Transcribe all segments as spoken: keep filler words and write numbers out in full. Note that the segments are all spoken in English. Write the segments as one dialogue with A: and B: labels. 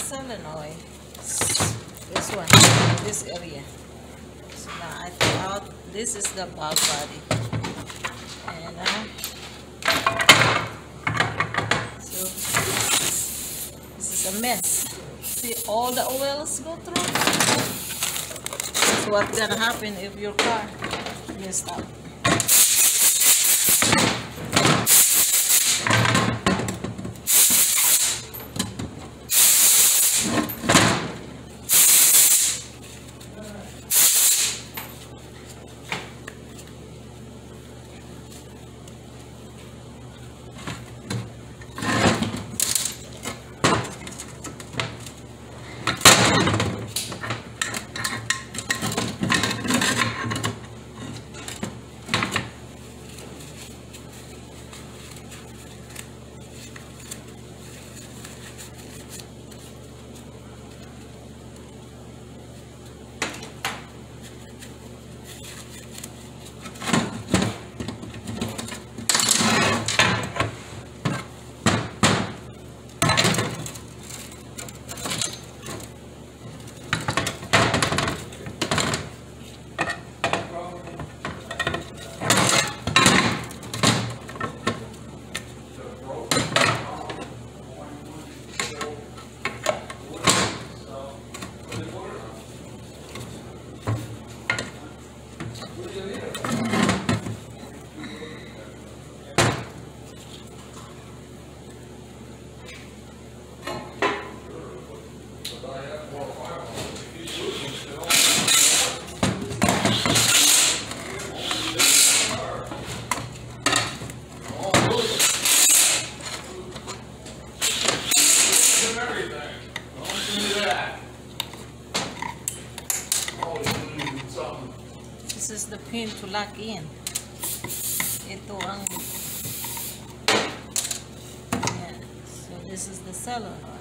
A: solenoid. This one, this area. So now I take out, this is the bulb body. And uh, so this is a mess. See all the oils go through? That's what's gonna happen if your car messed up. This is the pin to lock in. Ito ang yeah. So this is the solenoid.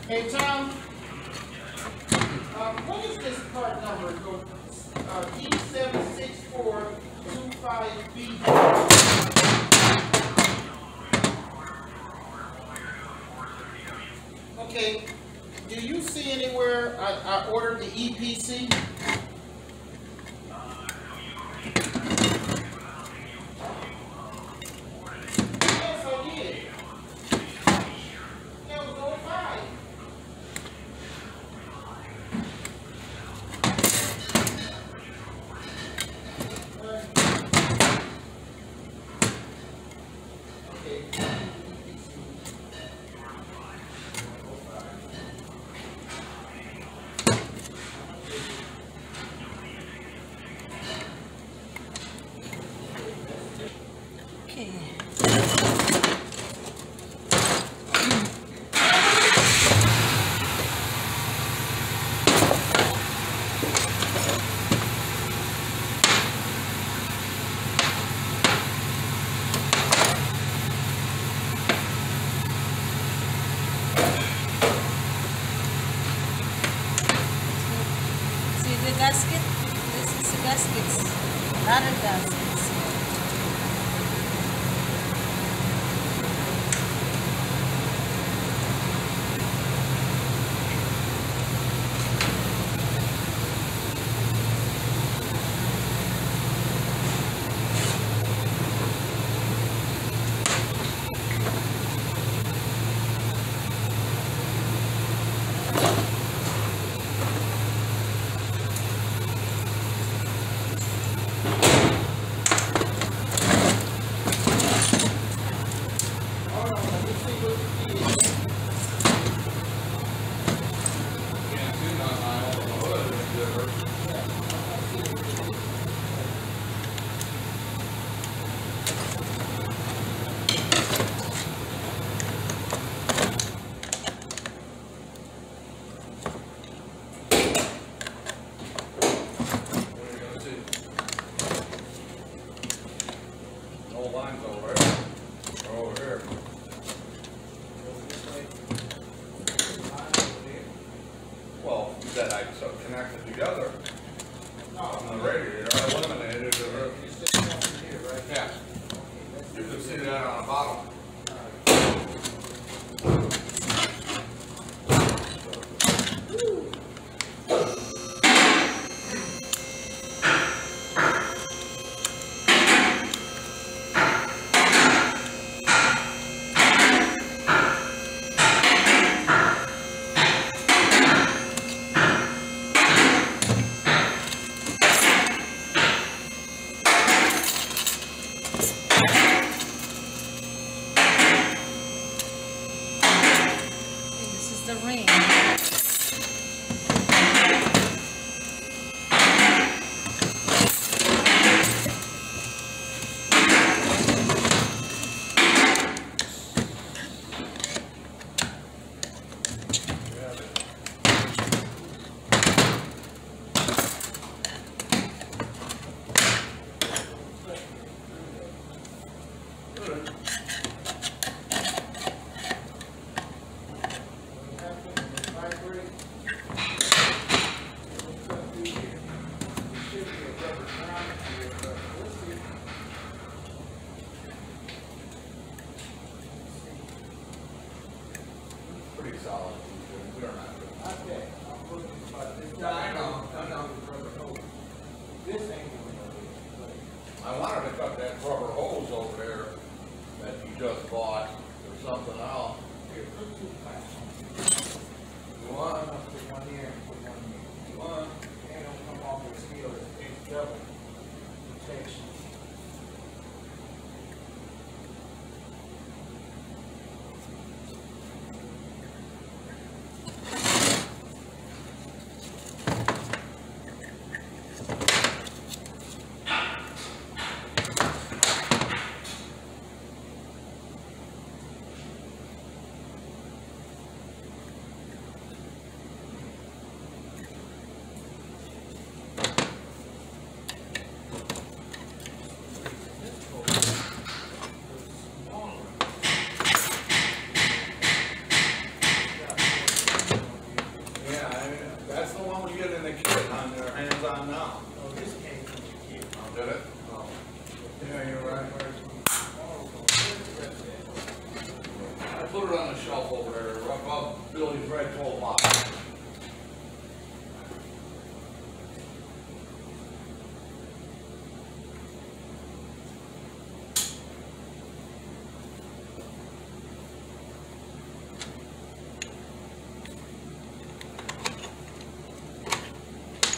B: Hey, Tom, um, what is this part number? Go, uh, D seven six four two five B. Okay, do you see anywhere I, I ordered the E P C? Yes, I did. That was oh five.
A: Okay. See the gasket? This is the gaskets. A lot of gaskets.
C: That I so connected together on the radiator, I eliminated it. Yeah, you can see that on the bottom.
A: The ring.
C: Pretty solid. They're not good.
B: Okay, I'm looking at this.
C: Yeah, I know, I know.
B: This ain't gonna
C: I wanted to cut that rubber hose over there that you just bought or something else.
B: Here, put two packs.
C: You want?
B: Put one here and put one here.
C: You want?
B: They don't come off with steel, it's double protection.
C: one we get in the kit on your hands on now.
B: Oh, this came from the kid.
C: Oh, did it?
B: Oh.
C: Yeah, you're right. I put it on the shelf over there, above Billy's red toolbox.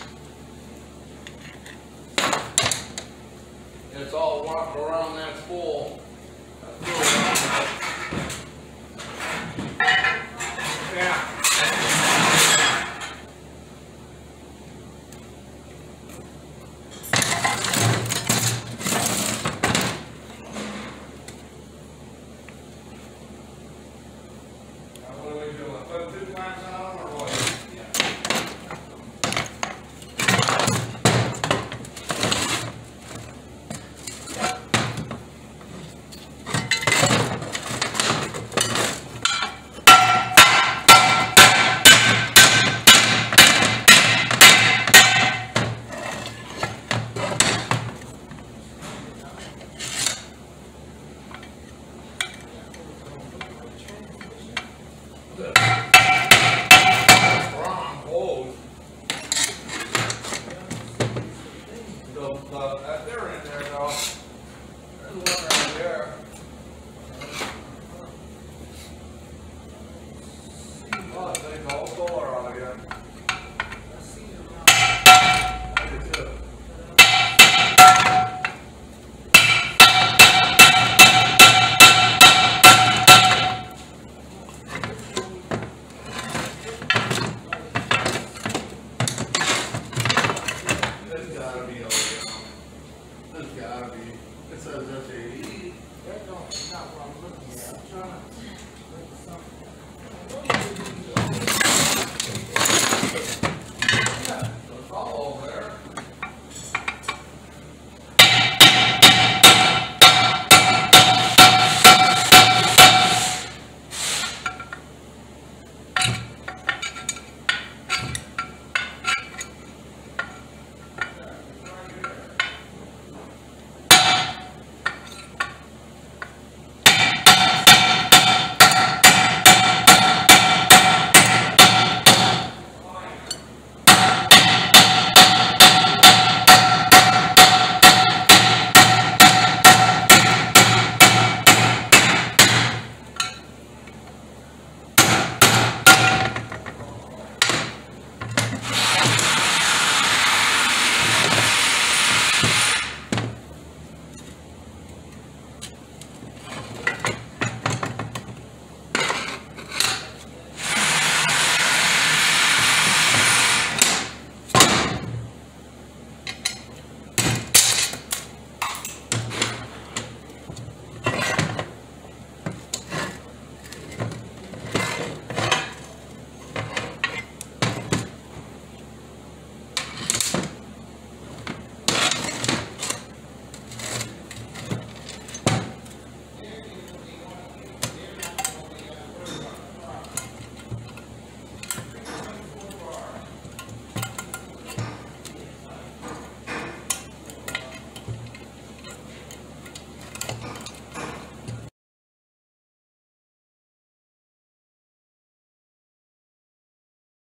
C: It's all wrapped around that spool